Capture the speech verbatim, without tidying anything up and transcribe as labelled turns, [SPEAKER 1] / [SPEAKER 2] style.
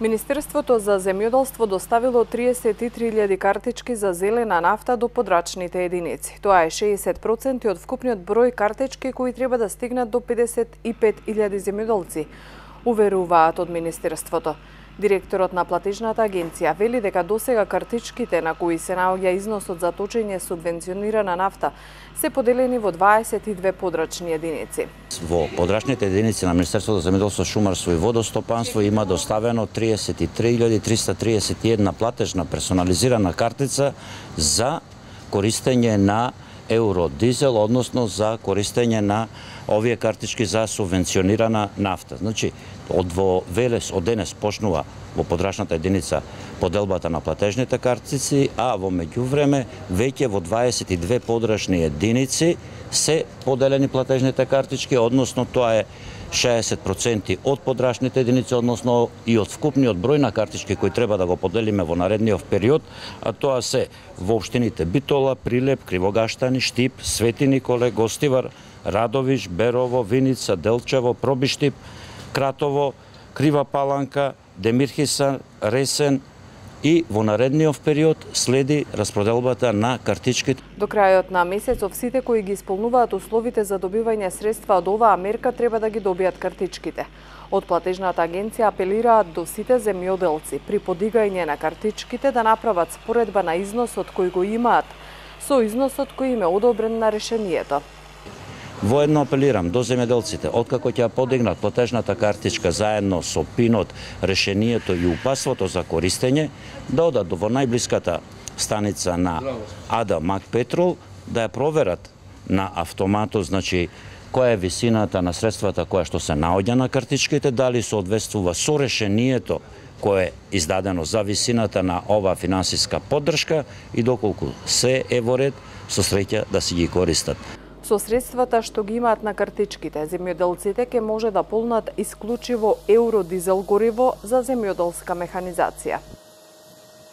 [SPEAKER 1] Министерството за земјоделство доставило триесет и три илјади картички за зелена нафта до подрачните единици. Тоа е шеесет проценти од вкупниот број картички кои треба да стигнат до педесет и пет илјади земјоделци, уверуваат од Министерството. Директорот на платежната агенција вели дека досега картичките на кои се наоѓа износот за точење субвенционирана нафта се поделени во дваесет и две подрачни единици.
[SPEAKER 2] Во подрачните единици на Министерството за земјоделство, шумарство и водостопанство има доставено триесет и три илјади триста триесет и една платежна персонализирана картица за користење на евродизел, односно за користење на овие картички за субвенционирана нафта. Значи, од во Велес од денес почнува во подрачната единица поделбата на платежните картици, а во меѓувреме веќе во дваесет и две подрачни единици се поделени платежните картички, односно тоа е шеесет проценти од подрачните единици, односно и од вкупниот број на картички кои треба да го поделиме во наредниот период, а тоа се во општините Битола, Прилеп, Кривогаштани, Штип, Свети Николе, Гостивар, Радовиш, Берово, Виница, Делчево, Пробиштип, Кратово, Крива Паланка, Демирхисан, Ресен и во наредниот период следи распроделбата на картичките.
[SPEAKER 1] До крајот на месецов сите кои ги исполнуваат условите за добивање средства од оваа мерка треба да ги добијат картичките. Од платежната агенција апелираат до сите земјоделци при подигање на картичките да направат споредба на износот кој го имаат со износот кој им е одобрен на решението.
[SPEAKER 2] Воедно апелирам до земјоделците, откако ќе подигнат платежната картичка заедно со пинот, решението и упатството за користење, да одат во најблиската станица на АДА Мак Петрол, да ја проверат на автоматот, значи која е висината на средствата која што се наоѓа на картичките, дали соодветствува со решението кое е издадено за висината на оваа финансиска поддршка и доколку се е во ред, со среќа да си ги користат.
[SPEAKER 1] Со средствата што ги имаат на картичките, земјоделците ќе може да полнат исклучиво евродизел гориво за земјоделска механизација.